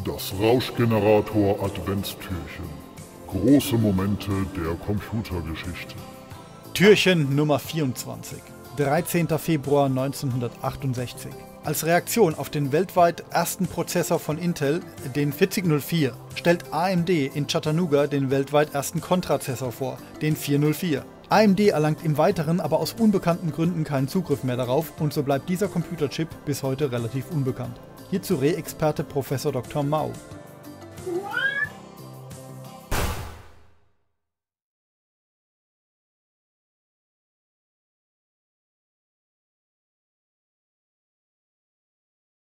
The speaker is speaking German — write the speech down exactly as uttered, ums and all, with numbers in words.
Das Rauschgenerator Adventstürchen. Große Momente der Computergeschichte. Türchen Nummer vierundzwanzig. dreizehnter Februar neunzehnhundertachtundsechzig. Als Reaktion auf den weltweit ersten Prozessor von Intel, den vierzig null vier, stellt A M D in Chattanooga den weltweit ersten Kontrazessor vor, den vier null vier. A M D erlangt im Weiteren aber aus unbekannten Gründen keinen Zugriff mehr darauf und so bleibt dieser Computerchip bis heute relativ unbekannt. Hierzu Re-Experte Professor Doktor Mau.